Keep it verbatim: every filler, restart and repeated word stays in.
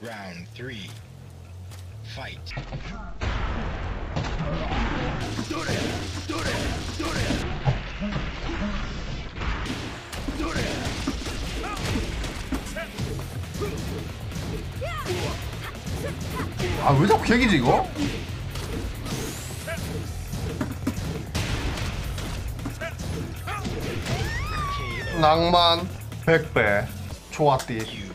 Round three. Fight. 아 왜 자꾸 계기지 이거? 낭만 백 배 좋았디.